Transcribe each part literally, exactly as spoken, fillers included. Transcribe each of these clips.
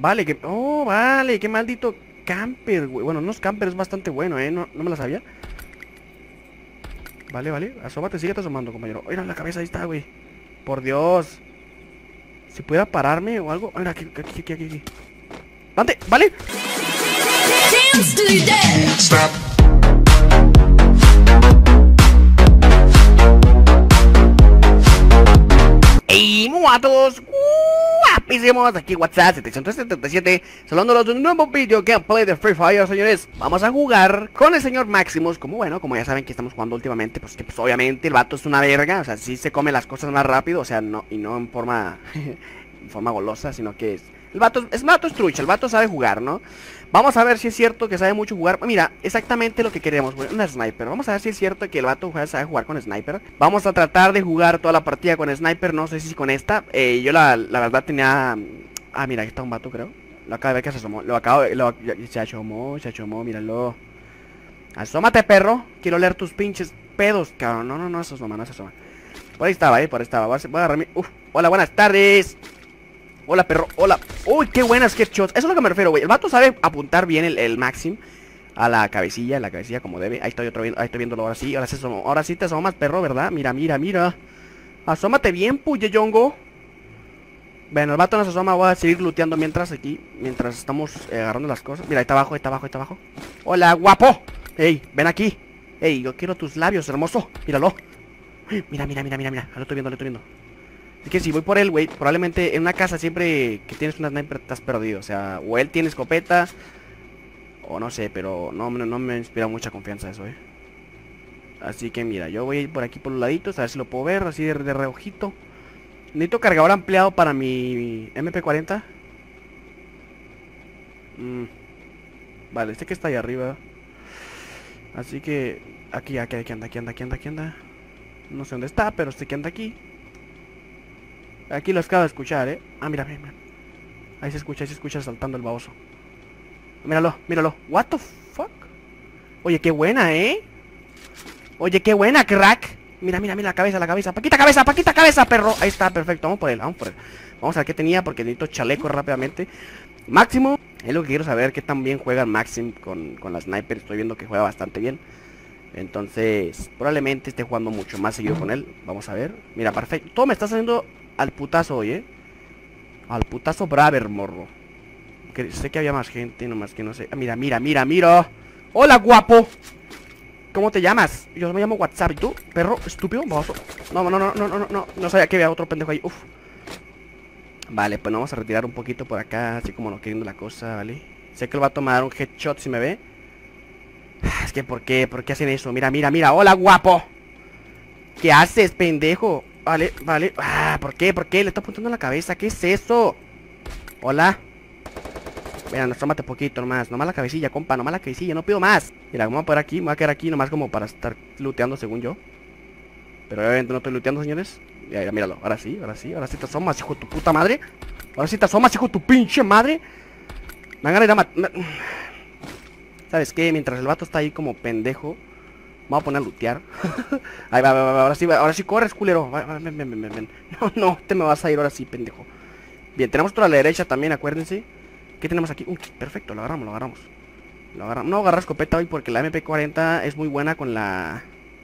Vale, que... Oh, vale, qué maldito camper, güey. Bueno, no es camper, es bastante bueno, ¿eh? No, no me la sabía. Vale, vale, asómate, síguete asomando, compañero. Mira, la cabeza ahí está, güey. Por Dios. Si pudiera pararme o algo. Mira, aquí, aquí, aquí, aquí, aquí. ¡Dante! ¿Vale? Stop. ¡Ey, muatos! Guapísimos, aquí WhatsApp setecientos setenta y siete, saludándolos de un nuevo video gameplay de Free Fire, señores. Vamos a jugar con el señor Maximus. Como bueno, como ya saben que estamos jugando últimamente, pues que pues obviamente el vato es una verga. O sea, sí se come las cosas más rápido, o sea, no, y no en forma en forma golosa, sino que es el vato, es, el vato es trucha, el vato sabe jugar, ¿no? Vamos a ver si es cierto que sabe mucho jugar. Mira, exactamente lo que queremos, güey, una sniper. Vamos a ver si es cierto que el vato sabe jugar con sniper. Vamos a tratar de jugar toda la partida con sniper. No sé si con esta. eh, Yo la, la verdad tenía... Ah, mira, aquí está un vato, creo. Lo acabo de ver que se asomó. Lo acabo de... Lo, se asomó, se asomó, míralo. Asómate, perro. Quiero leer tus pinches pedos, cabrón. No, no, no, eso es nomás, no se asoma. Por ahí estaba, eh, por ahí estaba. Voy a, voy a agarrar mi... Uf, hola, buenas tardes. Hola, perro, hola. Uy, qué buenas headshots. Eso es lo que me refiero, güey. El vato sabe apuntar bien el, el Maxim a la cabecilla, la cabecilla como debe. Ahí estoy otro viendo, ahí estoy viéndolo ahora sí. Ahora sí, asomó. Ahora sí te asomas, perro, ¿verdad? Mira, mira, mira. Asómate bien, puyeyongo. Bueno, el vato no se asoma. Voy a seguir looteando mientras aquí, mientras estamos eh, agarrando las cosas. Mira, ahí está abajo, ahí está abajo, ahí está abajo. Hola, guapo. Ey, ven aquí. Ey, yo quiero tus labios, hermoso. Míralo. Mira, mira, mira, mira, mira. Lo estoy viendo, lo estoy viendo. Es que si voy por él, güey, probablemente en una casa siempre que tienes una sniper estás perdido. O sea, o él tiene escopeta, o no sé, pero no, no, no me inspira mucha confianza eso, eh. Así que mira, yo voy a ir por aquí por los laditos, a ver si lo puedo ver, así de, de reojito. Necesito cargador ampliado para mi M P cuarenta. mm. Vale, este que está ahí arriba. Así que, aquí, aquí, aquí anda, aquí anda, aquí anda, aquí anda. No sé dónde está, pero sé que anda aquí. Aquí lo acabo de escuchar, eh. Ah, mira, mira, mira. Ahí se escucha, ahí se escucha saltando el baboso. Míralo, míralo. What the fuck. Oye, qué buena, eh. Oye, qué buena, crack. Mira, mira, mira la cabeza, la cabeza. Paquita cabeza, paquita cabeza, perro. Ahí está, perfecto. Vamos por él, vamos por él. Vamos a ver qué tenía porque necesito chaleco rápidamente. Máximo. Es lo que quiero saber, qué tan bien juega Maxim con, con la sniper. Estoy viendo que juega bastante bien. Entonces, probablemente esté jugando mucho más seguido con él. Vamos a ver. Mira, perfecto. Todo me está saliendo al putazo hoy, eh. Al putazo braver, morro. Que sé que había más gente, nomás que no sé. Ah, mira, mira, mira, mira. Hola, guapo. ¿Cómo te llamas? Yo me llamo WhatsApp. ¿Y tú? Perro, estúpido, baboso. No, no, no, no, no, no, no. No sabía que había otro pendejo ahí. Uf. Vale, pues nos vamos a retirar un poquito por acá, así como no queriendo la cosa, ¿vale? Sé que él va a tomar un headshot si me ve. Es que, ¿por qué? ¿Por qué hacen eso? Mira, mira, mira. Hola, guapo. ¿Qué haces, pendejo? Vale, vale. Ah, ¿por qué? ¿Por qué? Le está apuntando en la cabeza. ¿Qué es eso? Hola. Mira, nos tómate poquito nomás. Nomás la cabecilla, compa. Nomás la cabecilla. No pido más. Mira, vamos a poner aquí. Me voy a quedar aquí nomás como para estar looteando según yo. Pero obviamente no estoy looteando, señores. Ya, ya, míralo. Ahora sí, ahora sí. Ahora sí te asomas, hijo de tu puta madre. Ahora sí te asomas, hijo de tu pinche madre. Me van a ir a matar. ¿Sabes qué? Mientras el vato está ahí como pendejo, vamos a poner a lootear. Ahí va, va, va, ahora sí, va, ahora sí corres, culero. Va, va, ven, ven, ven, ven. No, no, te me vas a ir ahora sí, pendejo. Bien, tenemos otro a la derecha también, acuérdense. ¿Qué tenemos aquí? Uh, perfecto, lo agarramos, lo agarramos. Lo agarramos. No agarrar escopeta hoy porque la M P cuarenta es muy buena con la...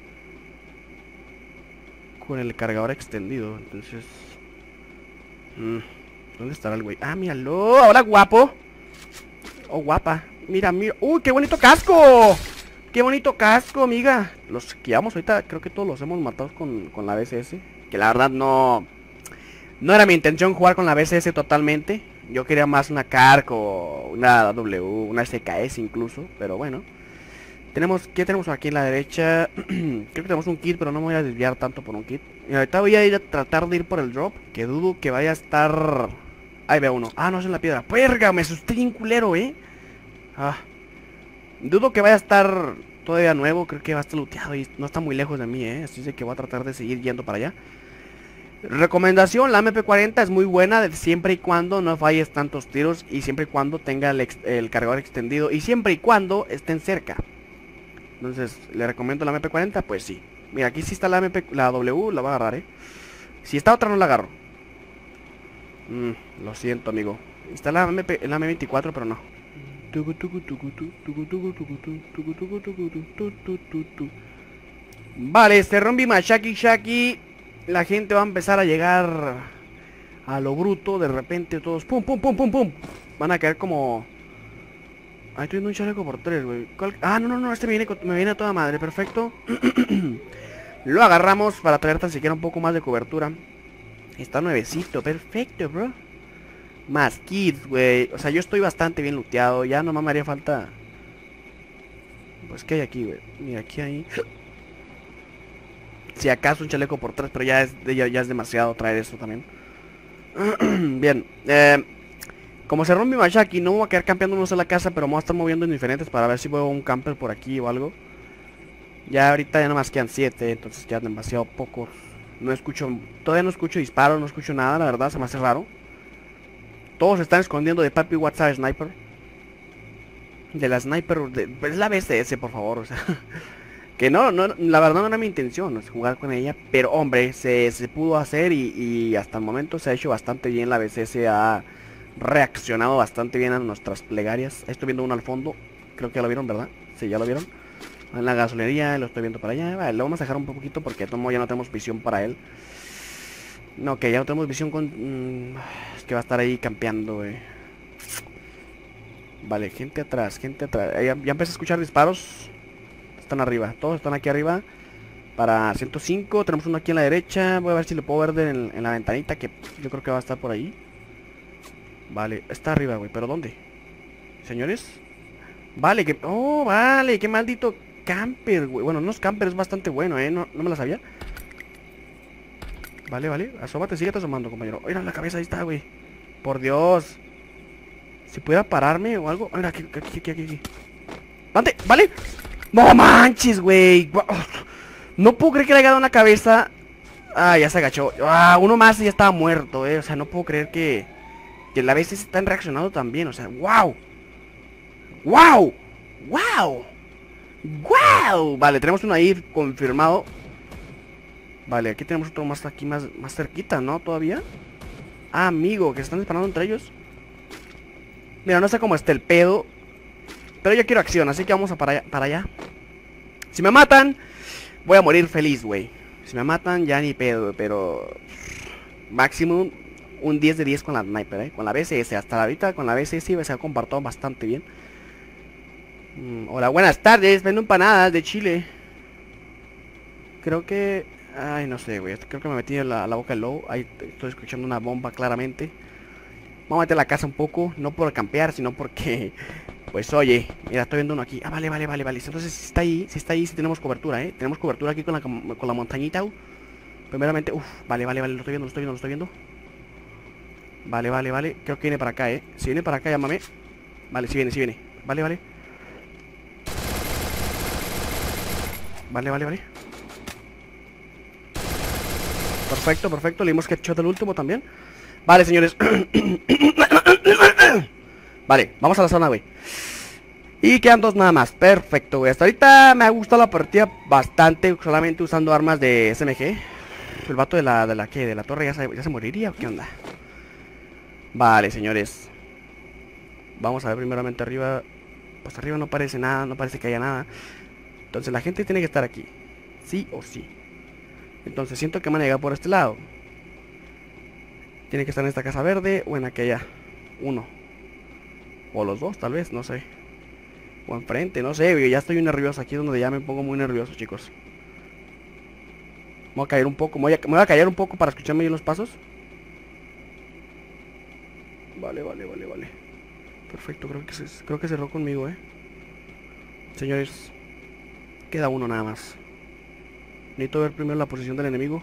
con el cargador extendido, entonces... Mm, ¿dónde estará el güey? Ah, míralo. Hola, guapo. Oh, guapa. Mira, mira. ¡Uy, qué bonito casco! ¡Qué bonito casco, amiga! Los que llevamos ahorita, creo que todos los hemos matado con, con la B S S. Que la verdad no... No era mi intención jugar con la B S S totalmente. Yo quería más una Kark o una W, una S K S incluso. Pero bueno. Tenemos, ¿qué tenemos aquí en la derecha? Creo que tenemos un kit, pero no me voy a desviar tanto por un kit. Y ahorita voy a ir a tratar de ir por el drop. Que dudo que vaya a estar... Ahí veo uno. Ah, no, es en la piedra. ¡Perga! Me asusté bien culero, ¿eh? Ah. Dudo que vaya a estar todavía nuevo. Creo que va a estar looteado y no está muy lejos de mí, ¿eh? Así es que voy a tratar de seguir yendo para allá. Recomendación, la M P cuarenta es muy buena siempre y cuando no falles tantos tiros. Y siempre y cuando tenga el, el cargador extendido. Y siempre y cuando estén cerca. Entonces, ¿le recomiendo la M P cuarenta? Pues sí. Mira, aquí sí está la M P, la W, la voy a agarrar, ¿eh? Si está otra no la agarro. Mm, lo siento, amigo. Está la, M P, la M veinticuatro, pero no. Vale, este Rombi Mashaki Shaki. La gente va a empezar a llegar a lo bruto. De repente todos pum pum pum pum pum. Van a caer como... Ahí estoy viendo un chaleco por tres, güey. Ah, no, no, no, este me viene, me viene a toda madre, perfecto. Lo agarramos para traer tan siquiera un poco más de cobertura. Está nuevecito, perfecto, bro. Más kits, güey. O sea, yo estoy bastante bien looteado. Ya nomás me haría falta... Pues, ¿qué hay aquí, güey? Mira, aquí hay... Si acaso un chaleco por tres, pero ya es, ya, ya es demasiado traer eso también. Bien, eh... como se rompe mi Mashaki, no voy a quedar campeando en una sola casa, pero me voy a estar moviendo en diferentes para ver si veo un camper por aquí o algo. Ya ahorita ya nomás quedan siete, entonces ya demasiado pocos. No escucho, todavía no escucho disparos, no escucho nada, la verdad, se me hace raro. Todos se están escondiendo de papi WhatsApp Sniper. De la Sniper, de, es la B C S, por favor, o sea. Que no, no, la verdad no era mi intención, es jugar con ella. Pero hombre, se, se pudo hacer y, y hasta el momento se ha hecho bastante bien. La B C S ha reaccionado bastante bien a nuestras plegarias. Estoy viendo uno al fondo, creo que ya lo vieron, ¿verdad? Sí, ya lo vieron. En la gasolinería, lo estoy viendo para allá. Vale, lo vamos a dejar un poquito porque de todo modo ya no tenemos visión para él. No, que ya no tenemos visión con... Mmm, es que va a estar ahí campeando, güey. Vale, gente atrás, gente atrás. Ya, ya empecé a escuchar disparos. Están arriba, todos están aquí arriba. Para ciento cinco, tenemos uno aquí en la derecha. Voy a ver si le puedo ver de en, en la ventanita, que yo creo que va a estar por ahí. Vale, está arriba, güey, pero ¿dónde? Señores. Vale, que... Oh, vale, qué maldito camper, güey. Bueno, no es camper, es bastante bueno, eh. No, no me la sabía. Vale, vale, asómate, síguete asomando, compañero. Mira la cabeza, ahí está, güey. Por Dios. Si pudiera pararme o algo. Mira, aquí, aquí, aquí, aquí. ¡Vante! ¡Vale! ¡No manches, güey! No puedo creer que le haya dado una cabeza. Ah, ya se agachó. Ah, uno más y ya estaba muerto, eh. O sea, no puedo creer que... Que la vez se están reaccionando también, o sea, wow. Wow. Wow. Wow. Vale, tenemos uno ahí confirmado. Vale, aquí tenemos otro más aquí más, más cerquita, ¿no? Todavía. Ah, amigo, que se están disparando entre ellos. Mira, no sé cómo está el pedo, pero yo quiero acción, así que vamos a para allá, para allá. Si me matan, voy a morir feliz, güey. Si me matan, ya ni pedo, pero... Máximo un diez de diez con la sniper, eh. Con la B C S, hasta ahorita con la B C S se ha compartido bastante bien. mm, Hola, buenas tardes, vendo empanadas de Chile. Creo que... Ay, no sé, güey, creo que me metí en la, la boca del lobo. Ahí estoy escuchando una bomba claramente. Vamos a meter la casa un poco, no por campear, sino porque... Pues oye, mira, estoy viendo uno aquí. Ah, vale, vale, vale, vale. Entonces si está ahí, si está ahí, si tenemos cobertura, eh. Tenemos cobertura aquí con la, con la montañita. Uh. Primeramente, uff, vale, vale, vale, lo estoy viendo, lo estoy viendo, lo estoy viendo. Vale, vale, vale, creo que viene para acá, eh. Si viene para acá, llámame. Vale, si viene, si viene. Vale, vale. Vale, vale, vale. Perfecto, perfecto, le dimos headshot al último también. Vale, señores. Vale, vamos a la zona, güey. Y quedan dos nada más, perfecto, güey. Hasta ahorita me ha gustado la partida bastante, solamente usando armas de S M G. El vato de la, de la, ¿qué? De la torre ya se, ya se moriría, ¿o qué onda? Vale, señores. Vamos a ver primeramente arriba. Pues arriba no parece nada, no parece que haya nada. Entonces la gente tiene que estar aquí, sí o sí. Entonces siento que van a llegar por este lado. Tiene que estar en esta casa verde o en aquella. Uno. O los dos, tal vez, no sé. O enfrente, no sé, ya estoy muy nervioso. Aquí es donde ya me pongo muy nervioso, chicos. Me voy a caer un poco, me voy a, me voy a callar un poco para escucharme yo los pasos. Vale, vale, vale, vale. Perfecto, creo que, se, creo que cerró conmigo, eh. Señores, queda uno nada más. Necesito ver primero la posición del enemigo.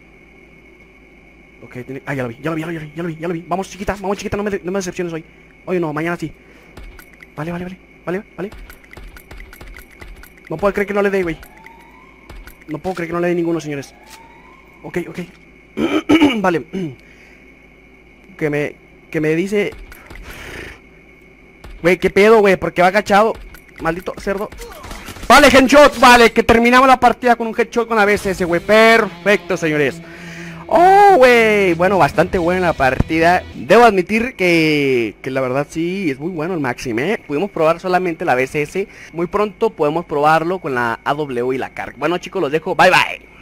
Ok, tiene... Ah, ya lo vi, ya lo vi, ya lo vi, ya lo vi, ya lo vi. Vamos, chiquita, vamos, chiquita, no me, no me decepciones hoy. Hoy no, mañana sí. Vale, vale, vale, vale, vale. No puedo creer que no le dé, güey. No puedo creer que no le dé ninguno, señores. Ok, ok. Vale. Que me... Que me dice... Güey, qué pedo, güey, porque va agachado. Maldito cerdo. Vale, headshot, vale, que terminamos la partida con un headshot con la B C S, güey. Perfecto, señores. Oh, güey. Bueno, bastante buena la partida. Debo admitir que, que la verdad sí, es muy bueno el Maxim, ¿eh? Pudimos probar solamente la B C S. Muy pronto podemos probarlo con la A W y la Karg. Bueno, chicos, los dejo. Bye, bye.